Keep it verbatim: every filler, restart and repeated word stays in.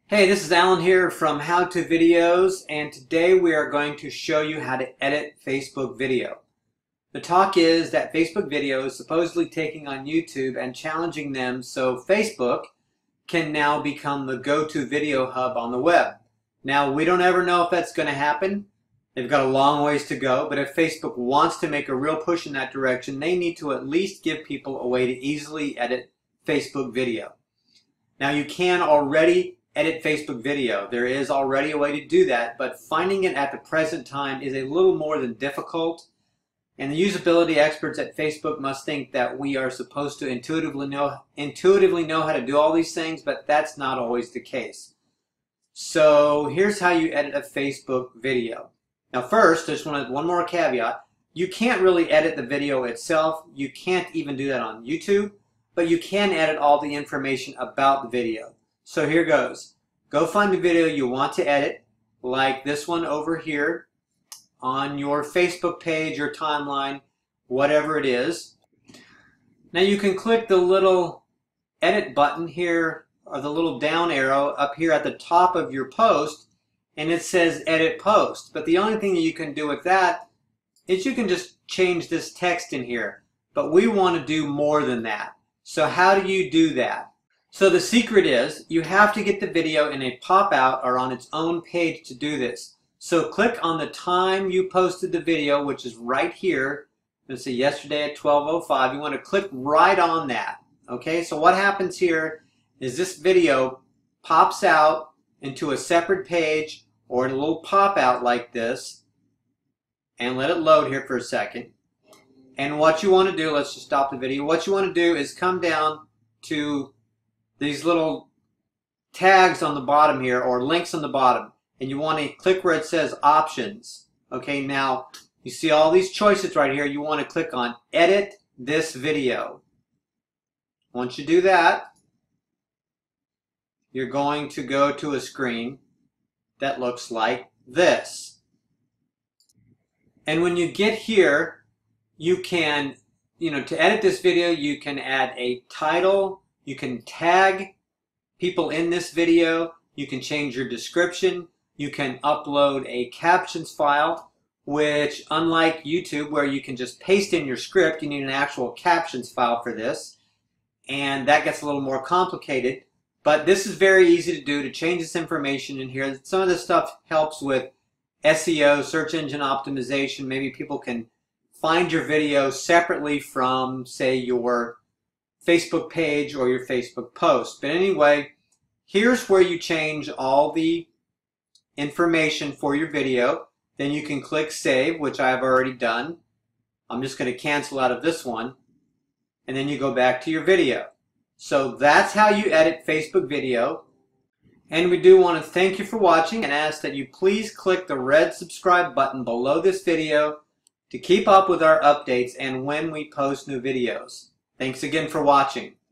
Hey, this is Alan here from How To Videos, and today we are going to show you how to edit Facebook video. The talk is that Facebook video is supposedly taking on YouTube and challenging them so Facebook can now become the go-to video hub on the web. Now, we don't ever know if that's going to happen. They've got a long ways to go, but if Facebook wants to make a real push in that direction, they need to at least give people a way to easily edit Facebook video. Now, you can already edit Facebook video. There is already a way to do that, but finding it at the present time is a little more than difficult. And the usability experts at Facebook must think that we are supposed to intuitively know, intuitively know how to do all these things, but that's not always the case. So here's how you edit a Facebook video. Now first, just want one more caveat. You can't really edit the video itself. You can't even do that on YouTube, but you can edit all the information about the video. So here goes. Go find the video you want to edit, like this one over here on your Facebook page, your timeline, whatever it is. Now you can click the little edit button here, or the little down arrow up here at the top of your post, and it says edit post. But the only thing that you can do with that is you can just change this text in here. But we want to do more than that. So how do you do that? So the secret is you have to get the video in a pop-out or on its own page to do this. So click on the time you posted the video, which is right here. Let's say yesterday at twelve oh five. You want to click right on that. Okay, so what happens here is this video pops out into a separate page or in a little pop-out like this. And let it load here for a second. And what you want to do, let's just stop the video. What you want to do is come down to these little tags on the bottom here, or links on the bottom, and you want to click where it says options. Okay, now you see all these choices right here. You want to click on edit this video. Once you do that, you're going to go to a screen that looks like this. And when you get here, you can, you know, to edit this video, you can add a title. You can tag people in this video. You can change your description. You can upload a captions file, which, unlike YouTube, where you can just paste in your script, you need an actual captions file for this. And that gets a little more complicated. But this is very easy to do, to change this information in here. Some of this stuff helps with S E O, search engine optimization. Maybe people can find your video separately from, say, your Facebook page or your Facebook post. But anyway, here's where you change all the information for your video. Then you can click save, which I've already done. I'm just going to cancel out of this one. And then you go back to your video. So that's how you edit Facebook video. And we do want to thank you for watching and ask that you please click the red subscribe button below this video to keep up with our updates and when we post new videos. Thanks again for watching.